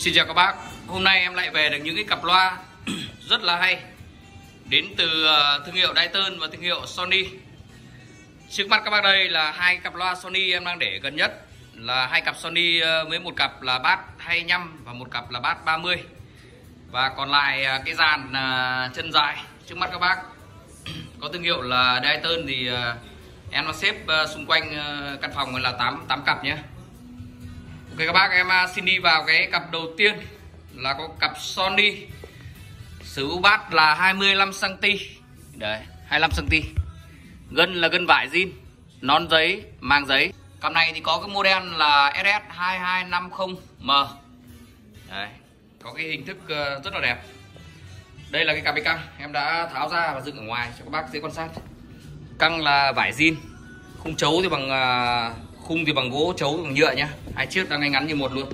Xin chào các bác. Hôm nay em lại về được những cái cặp loa rất là hay đến từ thương hiệu Dyson và thương hiệu Sony. Trước mắt các bác đây là hai cặp loa Sony em đang để gần nhất, là hai cặp Sony với một cặp là bass 25 và một cặp là bass 30. Và còn lại cái dàn chân dài trước mắt các bác có thương hiệu là Dyson thì em nó xếp xung quanh căn phòng là 8 cặp nhé. Ok các bác, em xin đi vào cái cặp đầu tiên là có cặp Sony sử dụng bass là 25 cm. Đấy, 25 cm. Gân là gân vải zin, nón giấy, màng giấy. Cặp này thì có cái model là SS2250M. Đấy, có cái hình thức rất là đẹp. Đây là cái cặp căng em đã tháo ra và dựng ở ngoài cho các bác dễ quan sát. Căng là vải zin, khung chấu thì bằng khung thì bằng gỗ, chấu thì bằng nhựa nhá. Hai chiếc đang ngay ngắn như một luôn.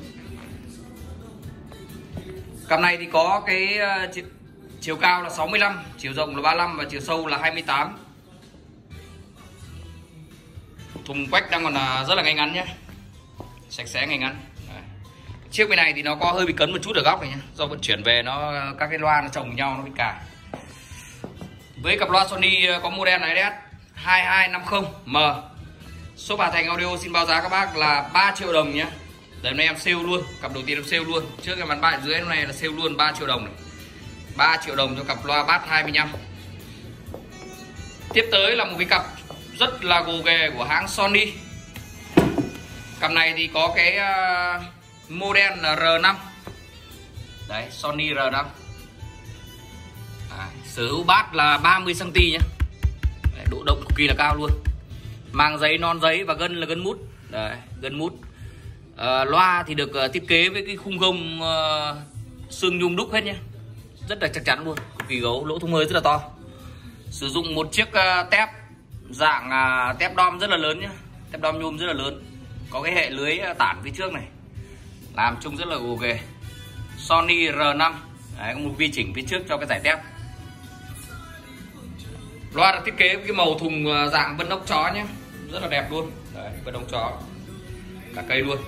Cặp này thì có cái chiều cao là 65, chiều rộng là 35 và chiều sâu là 28. Thùng quách đang còn rất là ngay ngắn nhé, sạch sẽ ngay ngắn. Đấy. Chiếc bên này thì nó có hơi bị cấn một chút ở góc này nhé, do vận chuyển về nó các cái loa nó chồng với nhau nó bị cài. Với cặp loa Sony có model này SS2250M. Shop Hà Thành Audio xin báo giá các bác là 3 triệu đồng nhé. Đợt này em sale luôn, cặp đầu tiên em sale luôn. Trước em bán bạn dưới hôm nay là sale luôn 3 triệu đồng này. 3 triệu đồng cho cặp loa bass 25. Tiếp tới là một cái cặp rất là gồ ghề của hãng Sony. Cặp này thì có cái model là R5. Đấy, Sony R5. Sở hữu bass là 30 cm nhé. Đấy, độ động cực kỳ là cao luôn. Màng giấy, non giấy và gân là gân mút. Đấy, gân mút. Loa thì được thiết kế với cái khung gông xương nhung đúc hết nhé, rất là chắc chắn luôn, cực kỳ gấu, lỗ thông hơi rất là to. Sử dụng một chiếc tép dạng tép đom rất là lớn nhé, tép đom nhôm rất là lớn, có cái hệ lưới tản phía trước này, làm trông rất là gồ ghề. Sony R5. Đấy, có một vi chỉnh phía trước cho cái giải tép. Loa được thiết kế với cái màu thùng dạng vân ốc chó nhé, rất là đẹp luôn. Đấy, vân ốc chó cả cây luôn.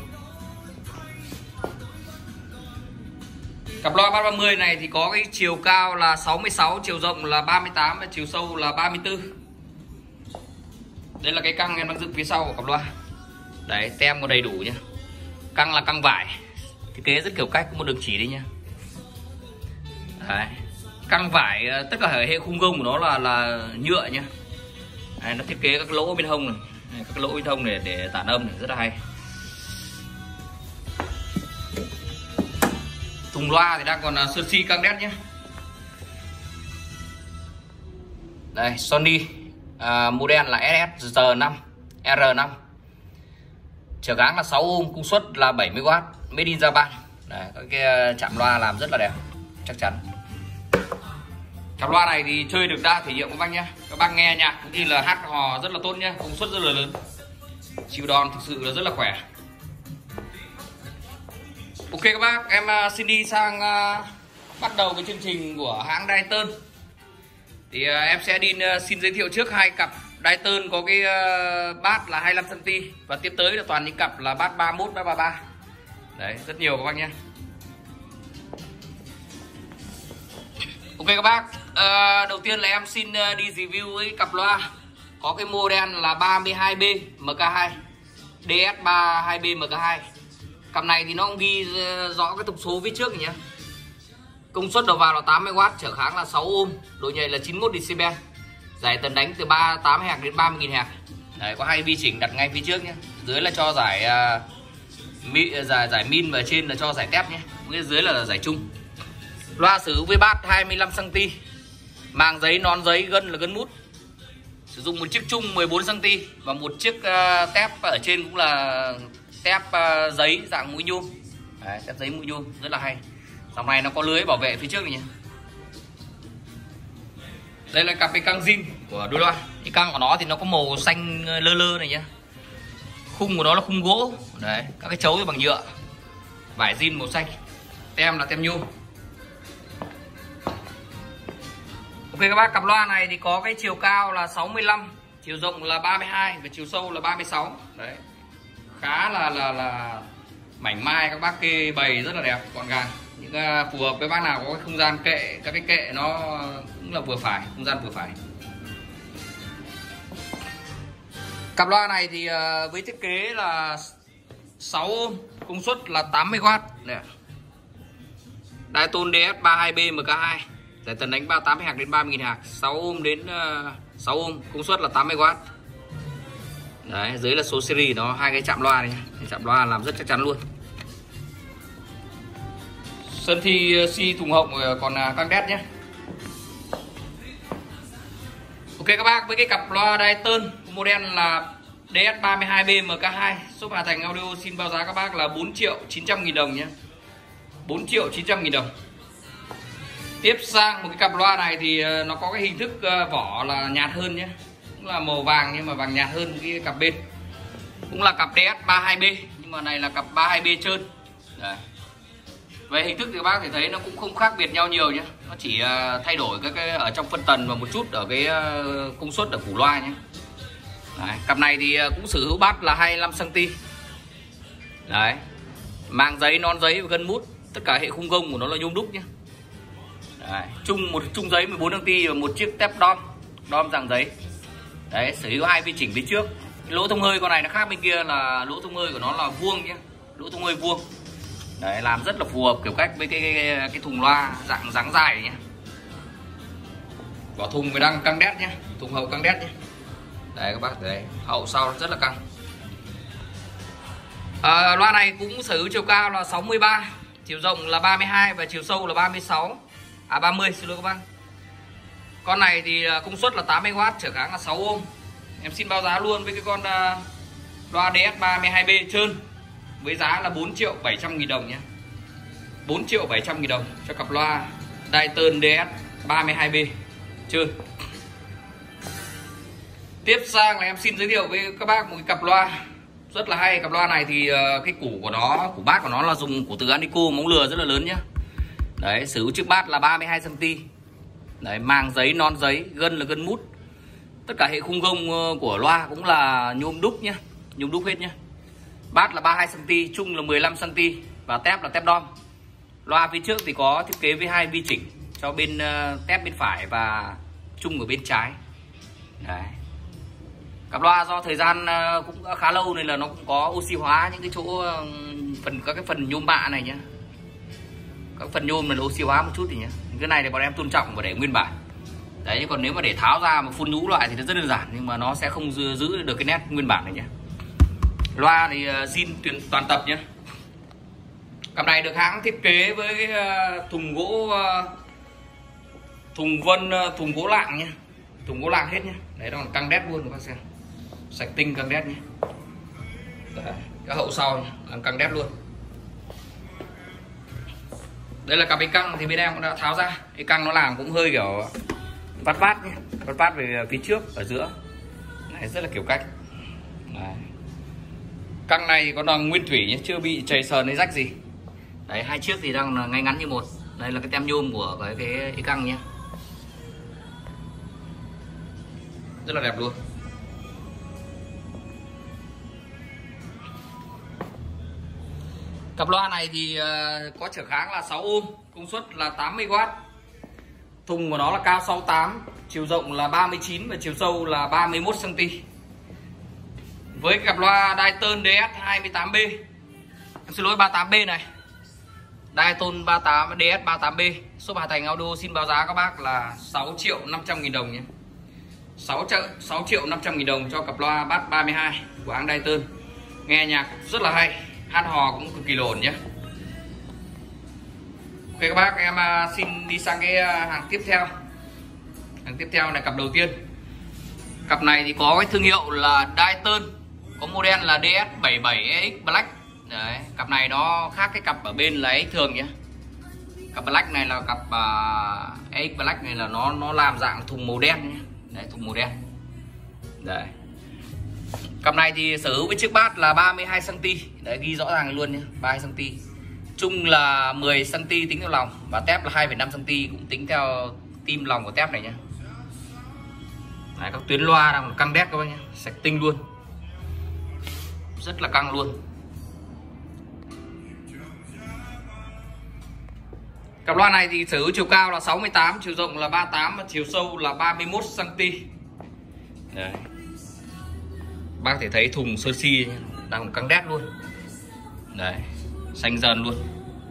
Cặp loa bass 30 này thì có cái chiều cao là 66, chiều rộng là 38 và chiều sâu là 34. Đây là cái căng em đang dựng phía sau của cặp loa. Đấy, tem có đầy đủ nhá. Căng là căng vải, thiết kế rất kiểu cách, có một đường chỉ đây nhá. Đấy, căng vải, tất cả hệ khung gông của nó là nhựa nhá. Đấy, nó thiết kế các lỗ bên hông này, các lỗ bên hông này để tản âm này, rất là hay. Thùng loa thì đang còn sơn xi căng đét nhé. Đây, Sony model là SSR5 R5. Trở kháng là 6 ohm, công suất là 70W, made in Japan. Đấy, cái chạm loa làm rất là đẹp, chắc chắn. Cặp loa này thì chơi được đa thể nghiệm các bác nhé. Các bác nghe nhạc cũng như là hát hò rất là tốt nhé, công suất rất là lớn, chịu đòn thực sự là rất là khỏe. Ok các bác, em xin đi sang bắt đầu cái chương trình của hãng Dyson. Thì em sẽ xin giới thiệu trước hai cặp Dyson có cái bass là 25 cm và tiếp tới là toàn những cặp là bass 31, bass 33. Đấy, rất nhiều các bác nhé. Ok các bác, đầu tiên là em xin đi review cái cặp loa có cái model là 32B MK2 DS32B MK2. Cặp này thì nó cũng ghi rõ cái thông số phía trước nhé. Công suất đầu vào là 80W, trở kháng là 6 ohm, độ nhạy là 91 dB. Giải tần đánh từ 38 Hz đến 30.000 Hz. Đấy, có hai vi chỉnh đặt ngay phía trước nhé. Dưới là cho giải giải min và trên là cho giải tép nhé. Phía dưới là giải chung. Loa sử dụng với bass 25 cm. Màng giấy, non giấy, gân là gân mút. Sử dụng một chiếc chung 14 cm và một chiếc tép ở trên cũng là tép giấy dạng mũi nhôm. Đấy, tép giấy mũi nhôm rất là hay. Dòng này nó có lưới bảo vệ phía trước này nhé. Đây là cặp cái căng zin của đôi loa. Cái căng của nó thì nó có màu xanh lơ lơ này nhé. Khung của nó là khung gỗ. Đấy, các cái chấu thì bằng nhựa, vải zin màu xanh. Tem là tem nhôm. Ok các bác, cặp loa này thì có cái chiều cao là 65, chiều rộng là 32 và chiều sâu là 36. Đấy, khá là Mảnh mai các bác kê bày rất là đẹp, gọn gàng. Những phù hợp với bác nào có cái không gian kệ, các cái kệ nó cũng là vừa phải, không gian vừa phải. Cặp loa này thì với thiết kế là 6 ohm, công suất là 80W. Dayton DS32B MK2, giải tần đánh 38 Hz đến 30.000 Hz, 6 ohm đến 6 ohm, công suất là 80W. Đấy, dưới là số series nó hai cái chạm loa này, chạm loa làm rất chắc chắn luôn. Sơn thi xi thùng hộng còn căng đét nhé. Ok các bác, với cái cặp loa Dayton model là DS32B MK2, shop Hà Thành Audio xin báo giá các bác là 4.900.000 đồng nhé. 4.900.000 đồng. Tiếp sang một cái cặp loa này thì nó có cái hình thức vỏ là nhạt hơn nhé, cũng là màu vàng nhưng mà vàng nhạt hơn cái cặp bên. Cũng là cặp DS32B nhưng mà này là cặp 32B trơn. Đấy. Về hình thức thì các bác thể thấy nó cũng không khác biệt nhau nhiều nhé, nó chỉ thay đổi các cái ở trong phân tần và một chút ở cái công suất ở củ loa nhé. Đấy. Cặp này thì cũng sở hữu bát là 25 cm. Đấy. Mang giấy, non giấy và gân mút, tất cả hệ khung gông của nó là nhôm đúc nhé. Đấy. Một chung giấy 14 đăng ti và một chiếc tép đom dàng giấy. Đấy, sở hữu 2 vi chỉnh phía trước. Lỗ thông hơi con này nó khác bên kia là lỗ thông hơi của nó là vuông nhé, lỗ thông hơi vuông. Đấy, làm rất là phù hợp kiểu cách với cái thùng loa dạng dáng dài nhé. Vỏ thùng với đang căng đét nhé, thùng hậu căng đét nhé. Đấy các bác, đấy, hậu sau rất là căng. Loa này cũng sở hữu chiều cao là 63, chiều rộng là 32 và chiều sâu là 30 xin lỗi các bác. Con này thì công suất là 80W, trở kháng là 6 ohm. Em xin báo giá luôn với cái con loa DS32B trơn với giá là 4.700.000 đồng nhé. 4.700.000 đồng cho cặp loa Dayton DS32B trơn. Tiếp sang là em xin giới thiệu với các bác một cái cặp loa rất là hay. Cặp loa này thì cái củ của nó, củ bát của nó là dùng củ từ Anico, móng lừa rất là lớn nhá. Đấy, sử dụng chiếc bát là 32 cm. Đấy, mang giấy, non giấy, gân là gân mút. Tất cả hệ khung gông của loa cũng là nhôm đúc nhá, nhôm đúc hết nhá. Bát là 32 cm, chung là 15 cm và tép là tép đom. Loa phía trước thì có thiết kế với 2 vi chỉnh cho bên tép bên phải và chung ở bên trái. Đấy. Cặp loa do thời gian cũng khá lâu nên là nó cũng có oxy hóa những cái chỗ các cái phần nhôm bạ này nhá. Các phần nhôm là oxy hóa một chút thì nhá. Cái này thì bọn em tôn trọng và để nguyên bản. Đấy, còn nếu mà để tháo ra mà phun nhũ lại thì nó rất đơn giản, nhưng mà nó sẽ không giữ được cái nét nguyên bản này nhé. Loa thì zin toàn tập nhé. Cặp này được hãng thiết kế với thùng gỗ thùng gỗ lạng nhé, thùng gỗ lạng hết nhé. Đấy, nó còn căng đét luôn các bác xem, sạch tinh căng đét nhé. Đấy, cái hậu sau nhé, làm căng đét luôn. Đây là cặp bánh căng thì bên em cũng đã tháo ra. Cái căng nó làm cũng hơi kiểu vát nhé, vát về phía trước ở giữa này, rất là kiểu cách. Đấy. Căng này còn đang nguyên thủy nhé, chưa bị chảy sờn hay rách gì. Đấy, hai chiếc thì đang là ngay ngắn như một. Đây là cái tem nhôm của cái căng nhé, rất là đẹp luôn. Cặp loa này thì có trở kháng là 6 ohm, công suất là 80W. Thùng của nó là cao 68, chiều rộng là 39 và chiều sâu là 31 cm. Với cặp loa Dayton DS28B, em xin lỗi 38B này, Dayton DS38B, shop Hà Thành Audio xin báo giá các bác là 6.500.000 đồng nhé. 6.500.000 đồng cho cặp loa bass 32 của hãng Dayton. Nghe nhạc rất là hay, hát hò cũng cực kỳ ổn nhé. Ok các bác, em xin đi sang cái hàng tiếp theo. Hàng tiếp theo này, cặp đầu tiên. Cặp này thì có cái thương hiệu là Dayton, có model là DS77EX Black. Đấy, cặp này nó khác cái cặp ở bên là EX thường nhé. Cặp Black này là cặp EX Black này là nó làm dạng thùng màu đen nhé. Đấy, thùng màu đen. Đấy. Cặp này thì sở hữu với chiếc bát là 32 cm. Đấy, ghi rõ ràng luôn nhé, 32 cm. Chung là 10 cm tính theo lòng và tép là 2,5 cm cũng tính theo tim lòng của tép này nhé. Đấy, các tuyến loa đang căng đét các bác nhé, sạch tinh luôn, rất là căng luôn. Cặp loa này thì sở hữu chiều cao là 68, chiều rộng là 38 và chiều sâu là 31 cm. Đấy. Bác thể thấy thùng sơ si đang căng đét luôn. Đấy, xanh dần luôn.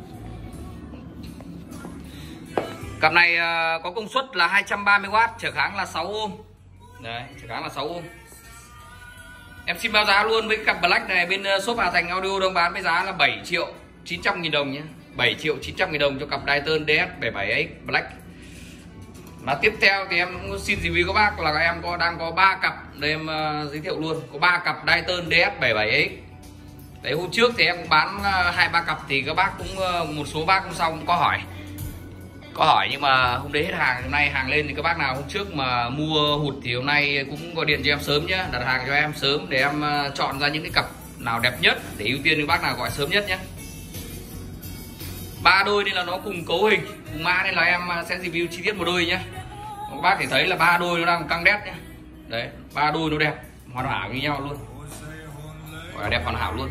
Cặp này có công suất là 230W, trở kháng là 6 ohm. Đấy, trở kháng là 6 ohm. Em xin báo giá luôn với cặp Black này, bên shop Hà Thành Audio đang bán với giá là 7.900.000 đồng nhé. 7.900.000 đồng cho cặp Dayton DS77X Black. Và tiếp theo thì em xin review các bác là em đang có 3 cặp, đây em giới thiệu luôn, có 3 cặp Dayton DS77X. Đấy, hôm trước thì em cũng bán 2-3 cặp thì các bác cũng một số bác hôm sau cũng có hỏi nhưng mà hôm đấy hết hàng. Hôm nay hàng lên thì các bác nào hôm trước mà mua hụt thì hôm nay cũng gọi điện cho em sớm nhé, đặt hàng cho em sớm để em chọn ra những cái cặp nào đẹp nhất để ưu tiên những bác nào gọi sớm nhất nhé. 3 đôi nên là nó cùng cấu hình cùng mã nên là em sẽ review chi tiết một đôi nhé. Các bác thể thấy là 3 đôi nó đang căng đét nhé. Đấy, 3 đôi nó đẹp hoàn hảo như nhau luôn, gọi là đẹp hoàn hảo luôn.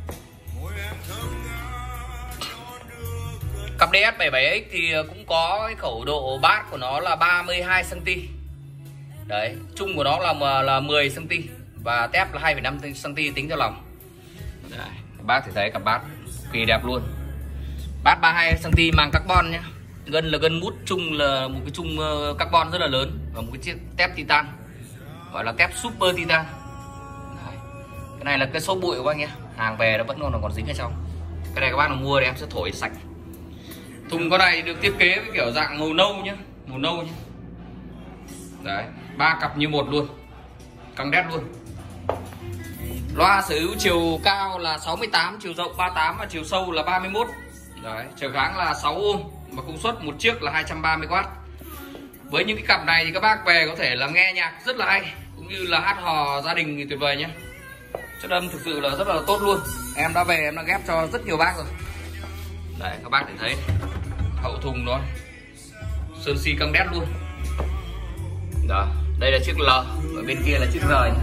Cặp DS77X thì cũng có cái khẩu độ bát của nó là 32 cm. Đấy, chung của nó là 10 cm và tép là 2,5 cm tính theo lòng. Đấy, bác thì thấy cặp bát kỳ đẹp luôn. Bát 32 cm màng carbon nhé. Gân là gân mút chung, là một cái chung carbon rất là lớn và một cái chiếc tép titan gọi là tép super titan. Đấy. Cái này là cái số bụi của bác nhé, hàng về nó vẫn còn dính ở trong. Cái này các bác nào mua thì em sẽ thổi sạch. Thùng con này được thiết kế với kiểu dạng màu nâu nhé, màu nâu nhé. Đấy, 3 cặp như một luôn, căng đét luôn. Loa sở hữu chiều cao là 68, chiều rộng 38 và chiều sâu là 31. Đấy, trở kháng là 6 ohm và công suất một chiếc là 230W. Với những cái cặp này thì các bác về có thể là nghe nhạc rất là hay, cũng như là hát hò gia đình thì tuyệt vời nhé. Chất âm thực sự là rất là tốt luôn. Em đã về em đã ghép cho rất nhiều bác rồi. Đấy, các bác thể thấy hậu thùng nó sơn xi căng đét luôn. Đó, đây là chiếc L, ở bên kia là chiếc R nhé.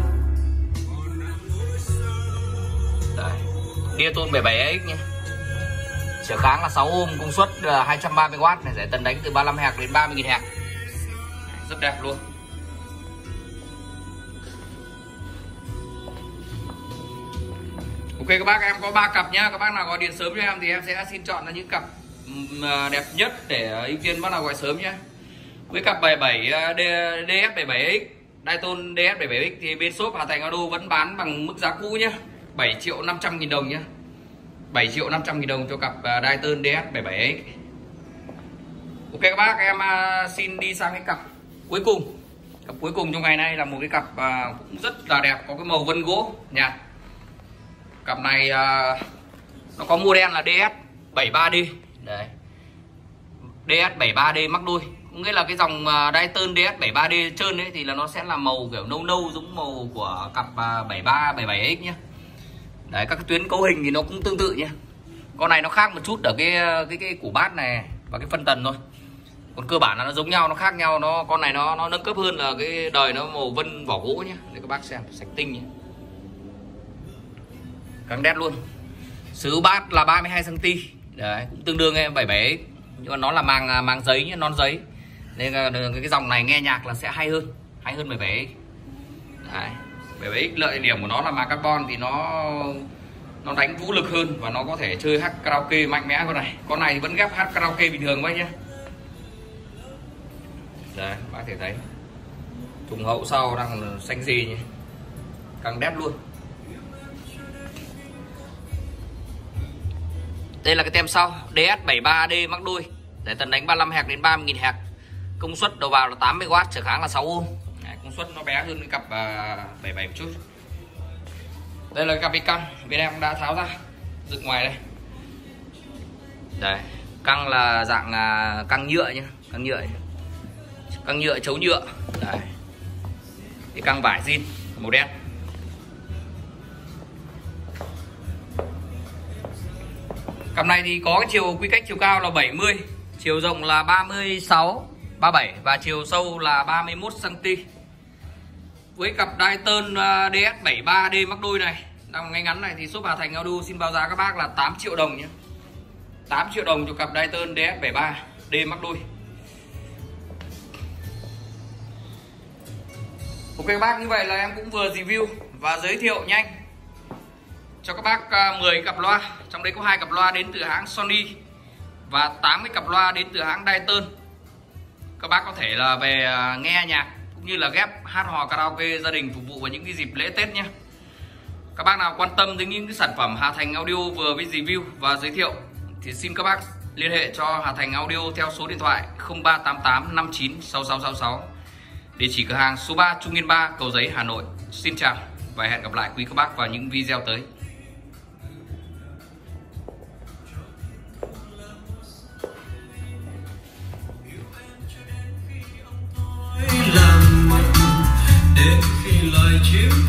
Đấy, Dayton 77X nhé. Trở kháng là 6 ohm, công suất 230W này, giải tần đánh từ 35 Hz đến 30.000 Hz. Rất đẹp luôn. Ok các bác, em có 3 cặp nhá. Các bác nào gọi điện sớm cho em thì em sẽ xin chọn ra những cặp đẹp nhất để ưu tiên bác nào gọi sớm nhé. Với cặp 77 DS77X, Dayton DS77X thì bên shop Hà Thành Audio vẫn bán bằng mức giá cũ nhé, 7.500.000 đồng nhé. 7.500.000 đồng cho cặp Dayton DS77X. Ok các bác, em xin đi sang cái cặp cuối cùng. Cặp cuối cùng trong ngày nay là một cái cặp cũng rất là đẹp, có cái màu vân gỗ nhạt. Cặp này nó có model là DS73D. Đấy, DS73D mắc đôi, cũng nghĩa là cái dòng Dayton DS73D trơn ấy thì là nó sẽ là màu kiểu nâu nâu giống màu của cặp 73 77X nhé. Đấy, các cái tuyến cấu hình thì nó cũng tương tự nhé. Con này nó khác một chút ở cái củ bát này và cái phân tần thôi. Còn cơ bản là nó giống nhau, nó khác nhau. Con này nó nâng cấp hơn là cái đời nó màu vân vỏ gỗ nhé. Để các bác xem sạch tinh nhé. Căng đét luôn. Sở hữu bát là 32 cm. Đấy, cũng tương đương em 77X. Nhưng mà nó là màng giấy nhé, non giấy. Nên cái dòng này nghe nhạc là sẽ hay hơn 77X. Đấy, 77X lợi điểm của nó là màng carbon thì nó đánh vũ lực hơn và nó có thể chơi hát karaoke mạnh mẽ. Con này vẫn ghép hát karaoke bình thường vậy nhé. Đấy, bác thể thấy thùng hậu sau đang xanh gì nhỉ, căng đét luôn. Đây là cái tem sau DS73D mắc đôi, để tần đánh 35 Hz đến 30.000 Hz. Công suất đầu vào là 80W, trở kháng là 6 ohm. Đấy, công suất nó bé hơn cái cặp 77 một chút. Đây là cái cặp căng, bên em đã tháo ra dựng ngoài đây. Đấy, căng là dạng căng nhựa nhá, căng nhựa chấu nhựa. Đấy, cái căng vải zin màu đen. Cặp này thì có cái quy cách chiều cao là 70, chiều rộng là 36, 37 và chiều sâu là 31 cm. Với cặp Dayton DS73D mắc đôi này, đang ngay ngắn này thì shop Hà Thành Audio xin báo giá các bác là 8 triệu đồng nhé. 8 triệu đồng cho cặp Dayton DS73. D mắc đuôi. Ok các bác, như vậy là em cũng vừa review và giới thiệu nhanh cho các bác 10 cặp loa. Trong đấy có 2 cặp loa đến từ hãng Sony và 80 cặp loa đến từ hãng Dyson. Các bác có thể là về nghe nhạc cũng như là ghép hát hò karaoke gia đình phục vụ vào những cái dịp lễ Tết nhé. Các bác nào quan tâm đến những cái sản phẩm Hà Thành Audio vừa mới review và giới thiệu thì xin các bác liên hệ cho Hà Thành Audio theo số điện thoại 0388 59 6666. Địa chỉ cửa hàng số 3 Trung Nghiên 3, Cầu Giấy, Hà Nội. Xin chào và hẹn gặp lại quý các bác vào những video tới. Làm mộng để khi loài chim